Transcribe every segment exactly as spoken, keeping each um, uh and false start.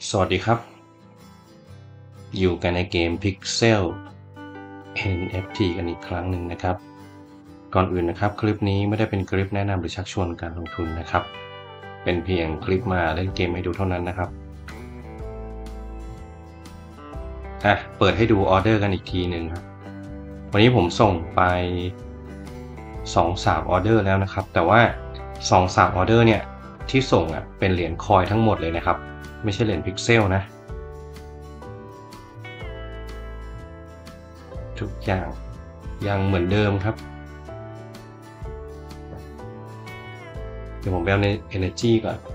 สวัสดีครับอยู่กันในเกม Pixel เอ็น เอฟ ที กันอีกครั้งหนึ่งนะครับก่อนอื่นนะครับคลิปนี้ไม่ได้เป็นคลิปแนะนำหรือชักชวนการลงทุนนะครับเป็นเพียงคลิปมาเล่นเกมให้ดูเท่านั้นนะครับอ่ะเปิดให้ดูออเดอร์กันอีกทีหนึ่งครับวันนี้ผมส่งไป สองถึงสาม ออเดอร์แล้วนะครับแต่ว่า สองถึงสาม ออเดอร์เนี่ยที่ส่งอ่ะเป็นเหรียญคอยทั้งหมดเลยนะครับไม่ใช่เหรียญพิกเซลนะทุกอย่างยังเหมือนเดิมครับเดี๋ยวผมไปเอาใน Energy ก่อน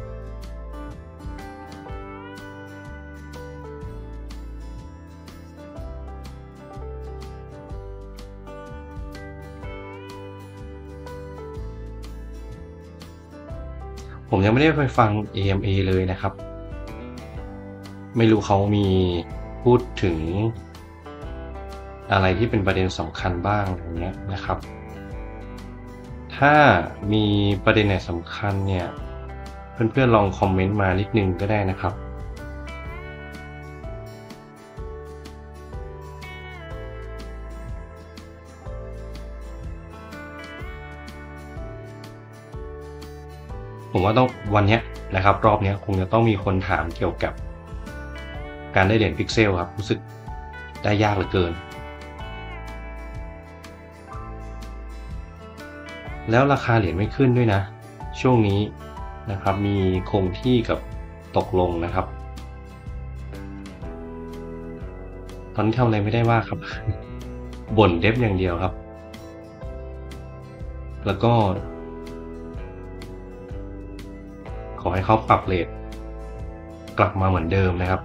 ผมยังไม่ได้ไปฟัง เอ เอ็ม เอ เลยนะครับไม่รู้เขามีพูดถึงอะไรที่เป็นประเด็นสำคัญบ้างอย่างเงี้ยนะครับถ้ามีประเด็นไหนสำคัญเนี่ยเพื่อนๆลองคอมเมนต์มานิดนึงก็ได้นะครับผมว่าต้องวันนี้นะครับรอบนี้คงจะต้องมีคนถามเกี่ยวกับการได้เหรียญพิกเซลครับรู้สึกได้ยากเหลือเกินแล้วราคาเหรียญไม่ขึ้นด้วยนะช่วงนี้นะครับมีคงที่กับตกลงนะครับตอนนี้ทำอะไรไม่ได้มากครับ บ่นเดฟอย่างเดียวครับแล้วก็ขอให้เขาปรับเรทกลับมาเหมือนเดิมนะครับ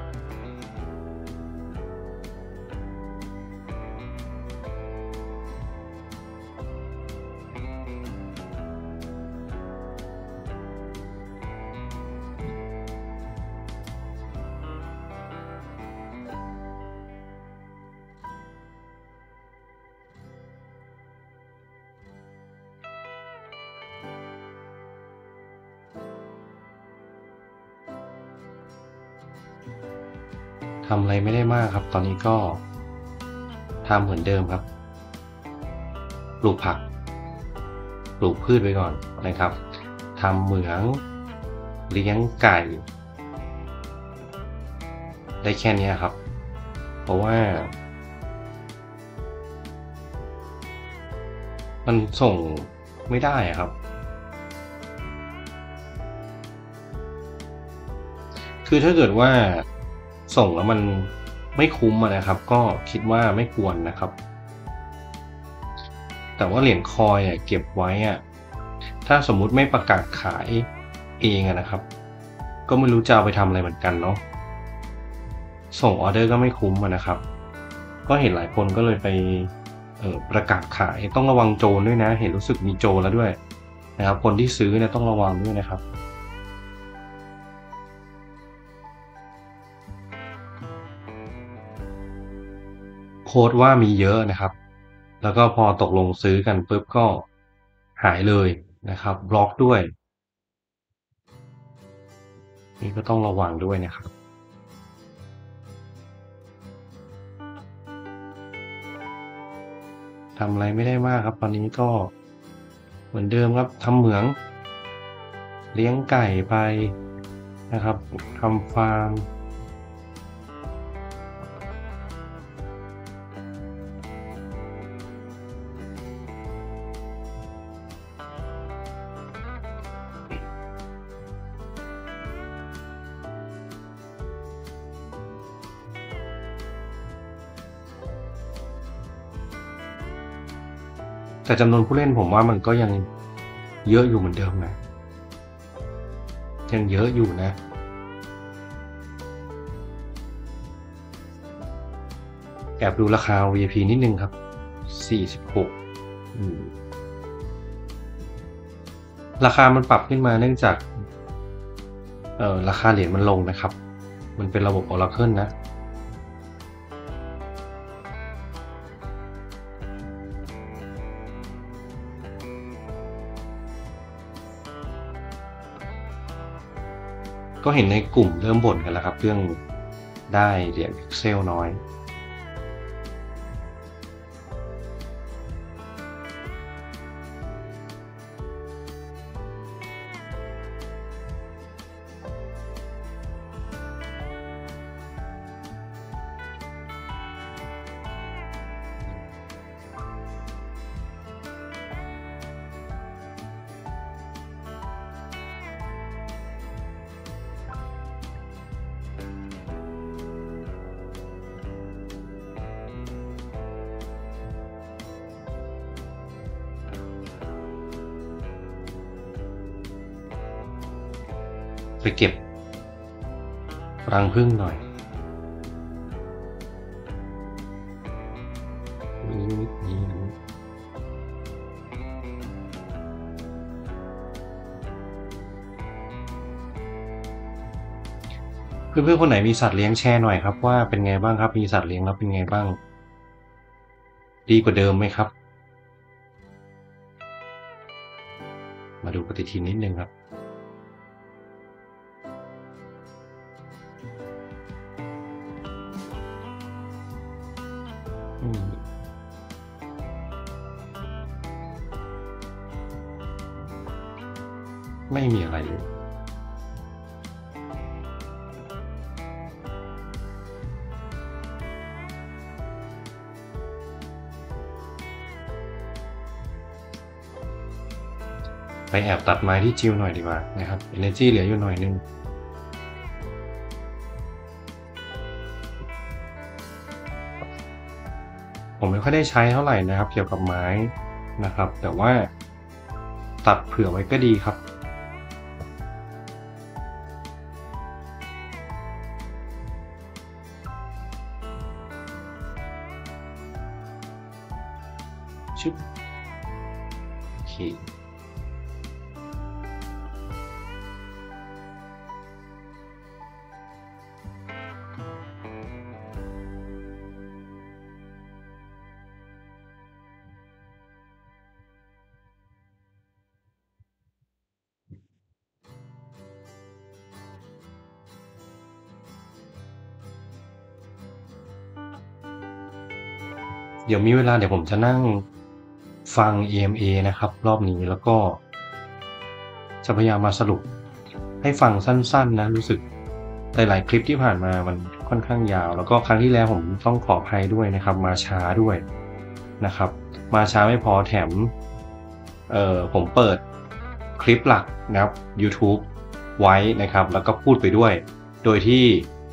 ทำอะไรไม่ได้มากครับตอนนี้ก็ทำเหมือนเดิมครับปลูกผักปลูกพืชไว้ก่อนนะครับทำเหมืองเลี้ยงไก่ได้แค่นี้ครับเพราะว่ามันส่งไม่ได้ครับคือถ้าเกิดว่าส่งแล้วมันไม่คุ้มนะครับก็คิดว่าไม่ควรนะครับแต่ว่าเหรียญคอยอ่ะเก็บไว้อ่ะถ้าสมมุติไม่ประกาศขายเองนะครับก็ไม่รู้จะเอาไปทำอะไรเหมือนกันเนาะส่งออเดอร์ก็ไม่คุ้มนะครับก็เห็นหลายคนก็เลยไปเอ่อประกาศขายต้องระวังโจรด้วยนะเห็นรู้สึกมีโจรแล้วด้วยนะครับคนที่ซื้อเนี่ยต้องระวังด้วยนะครับโค้ดว่ามีเยอะนะครับแล้วก็พอตกลงซื้อกันปุ๊บก็หายเลยนะครับบล็อกด้วยนี่ก็ต้องระวังด้วยนะครับทำอะไรไม่ได้มากครับตอนนี้ก็เหมือนเดิมครับทำเหมืองเลี้ยงไก่ไปนะครับทำฟาร์มแต่จำนวนผู้เล่นผมว่ามันก็ยังเยอะอยู่เหมือนเดิมนะยังเยอะอยู่นะแอบดูราคา วี ไอ พี นิดนึงครับสี่สิบหกอืมราคามันปรับขึ้นมาเนื่องจากเอ่อราคาเหรียญมันลงนะครับมันเป็นระบบ Oracle นะก็เห็นในกลุ่มเริ่มบ่นกันแล้วครับเรื่องได้เหรียญพิกเซลน้อยไปเก็บรังผึ้งหน่อยนี้เพื่อนๆคนไหนมีสัตว์เลี้ยงแชร์หน่อยครับว่าเป็นไงบ้างครับมีสัตว์เลี้ยงแล้วเป็นไงบ้างดีกว่าเดิมไหมครับมาดูปฏิทินนิดนึงครับไม่มีอะไรเลยไปแอบตัดไม้ที่จิวหน่อยดีกว่านะครับ energy เหลืออยู่หน่อยนึงผมไม่ค่อยได้ใช้เท่าไหร่นะครับเกี่ยวกับไม้นะครับแต่ว่าตัดเผื่อไว้ก็ดีครับชึบโอเคเดี๋ยวมีเวลาเดี๋ยวผมจะนั่งฟัง อี เอ็ม เอ นะครับรอบนี้แล้วก็จะพยายามมาสรุปให้ฟังสั้นๆนะรู้สึกหลายๆคลิปที่ผ่านมามันค่อนข้างยาวแล้วก็ครั้งที่แล้วผมต้องขออภัยด้วยนะครับมาช้าด้วยนะครับมาช้าไม่พอแถมเอ่อผมเปิดคลิปหลักนะครับ YouTube ไว้นะครับแล้วก็พูดไปด้วยโดยที่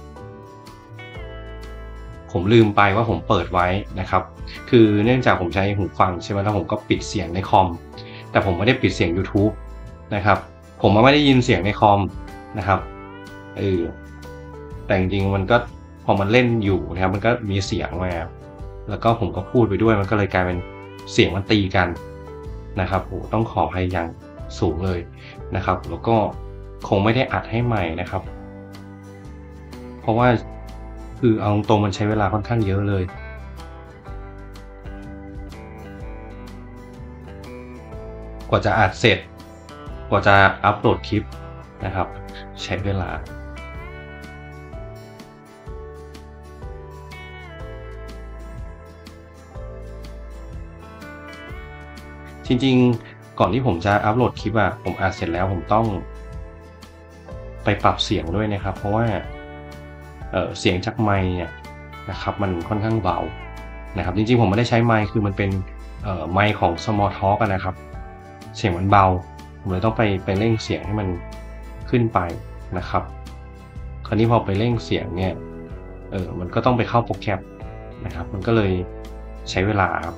ผมลืมไปว่าผมเปิดไว้นะครับคือเนื่องจากผมใช้หูฟังใช่ไหมแล้วผมก็ปิดเสียงในคอมแต่ผมไม่ได้ปิดเสียง YouTube นะครับผมไม่ได้ยินเสียงในคอมนะครับเออแต่จริงๆมันก็พอมันเล่นอยู่นะครับมันก็มีเสียงมาแล้วก็ผมก็พูดไปด้วยมันก็เลยกลายเป็นเสียงมันตีกันนะครับโอ้ต้องขออภัยอย่างสูงเลยนะครับแล้วก็คงไม่ได้อัดให้ใหม่นะครับเพราะว่าคือเอาตรงๆมันใช้เวลาค่อนข้างเยอะเลยกว่าจะอัดเสร็จกว่าจะอัปโหลดคลิปนะครับใช้เวลาจริงๆก่อนที่ผมจะอัปโหลดคลิปอะผมอัดเสร็จแล้วผมต้องไปปรับเสียงด้วยนะครับเพราะว่าเอ่อเสียงจากไมค์เนี่ยนะครับมันค่อนข้างเบานะครับจริงๆผมไม่ได้ใช้ไมค์คือมันเป็นเอ่อไมค์ของ Small Talk อะนะครับเสียงมันเบาผมเลยต้องไปไปเร่งเสียงให้มันขึ้นไปนะครับคราวนี้พอไปเร่งเสียงเนี่ยเออมันก็ต้องไปเข้าโปรแกรมนะครับมันก็เลยใช้เวลาครับ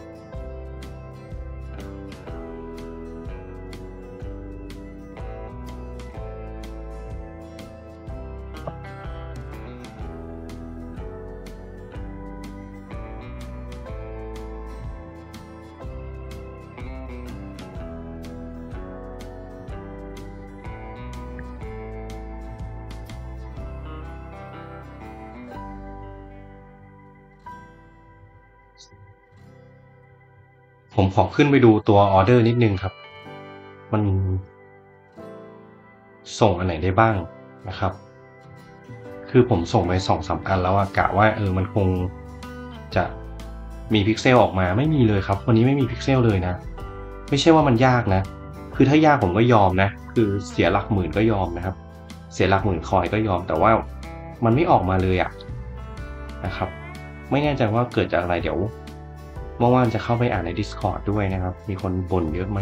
ผมขอขึ้นไปดูตัวออเดอร์นิดนึงครับมันส่งอันไหนได้บ้างนะครับคือผมส่งไป สองสาม อันแล้วอะกะว่าเออมันคงจะมีพิกเซลออกมาไม่มีเลยครับวันนี้ไม่มีพิกเซลเลยนะไม่ใช่ว่ามันยากนะคือถ้ายากผมก็ยอมนะคือเสียหลักหมื่นก็ยอมนะครับเสียหลักหมื่นคอยก็ยอมแต่ว่ามันไม่ออกมาเลยอะนะครับไม่แน่ใจว่าเกิดจากอะไรเดี๋ยวเมื่อวานจะเข้าไปอ่านใน Discord ด้วยนะครับมีคนบ่นเยอะไหม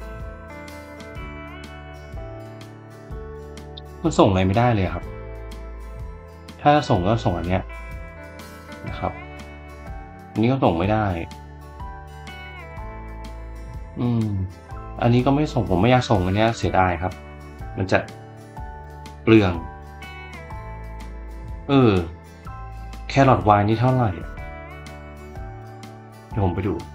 มันส่งอะไรไม่ได้เลยครับถ้าส่งก็ส่งอันเนี้ยนะครับอันนี้ก็ส่งไม่ได้อืมอันนี้ก็ไม่ส่งผมไม่อยากส่งอันเนี้ยเสียดายครับมันจะเปลืองเออแครอทไวน์นี่เท่าไหร่เดี๋ยวผมไปดู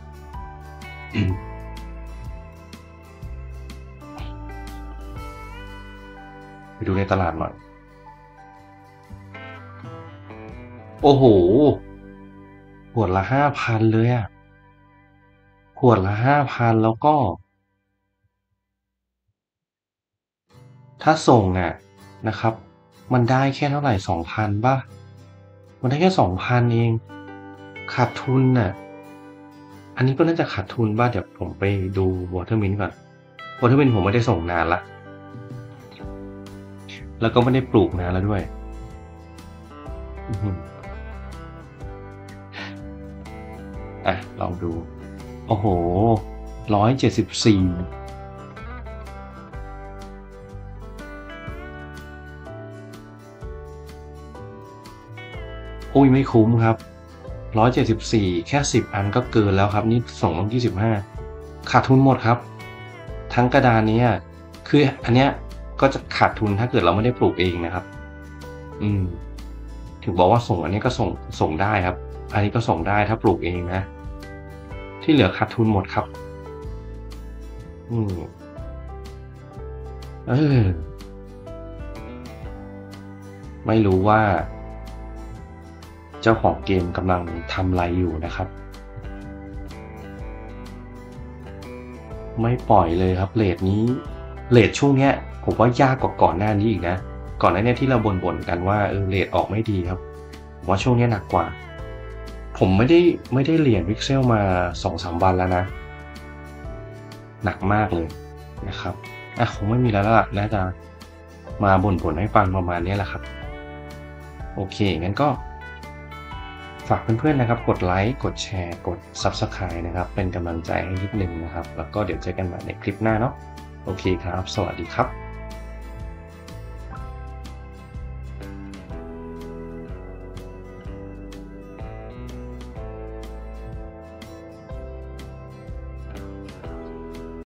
ไปดูในตลาดหน่อยโอ้โหขวดละห้าพันเลยอะขวดละห้าพันแล้วก็ถ้าส่งอะนะครับมันได้แค่เท่าไหร่สองพันป่ะมันได้แค่สองพันเองขาดทุนน่ะอันนี้ก็น่าจะขาดทุนป่ะเดี๋ยวผมไปดู Watermint ก่อน Watermint ผมไม่ได้ส่งนานละแล้วก็ไม่ได้ปลูกนานแล้วด้วยอื้อฮืออ่ะลองดูโอ้โหร้อยเจ็ดสิบสี่อุ้ยไม่คุ้มครับร้อยเจ็ดสิบสี่แค่สิบอันก็เกินแล้วครับนี่ส่งต้องยี่สิบห้าขาดทุนหมดครับทั้งกระดานนี้คืออันเนี้ยก็จะขาดทุนถ้าเกิดเราไม่ได้ปลูกเองนะครับอืมถึงบอกว่าส่งอันนี้ก็ส่งส่งได้ครับอันนี้ก็ส่งได้ถ้าปลูกเองนะที่เหลือขาดทุนหมดครับอืมเออไม่รู้ว่าเจ้าของเกมกำลังทำอะไรอยู่นะครับไม่ปล่อยเลยครับเรทนี้เรทช่วงเนี้ยผมว่ายากกว่าก่อนหน้านี้อีกนะก่อนหน้านี้ที่เราบ่นๆกันว่าเออเรทออกไม่ดีครับผมว่าช่วงนี้หนักกว่าผมไม่ได้ไม่ได้เหรียญพิกเซลมา สองสาม วันแล้วนะหนักมากเลยนะครับอ่ะคงไม่มีแล้วล่ะน่าจะมาบ่นๆให้ฟังประมาณนี้แหละครับโอเคงั้นก็ฝากเพื่อนๆนะครับกดไลค์กดแชร์กด ซับสไครบ์ นะครับเป็นกำลังใจให้นิดนึงนะครับแล้วก็เดี๋ยวเจอกันใหม่ในคลิปหน้าเนาะโอเคครับสวัสดีครับ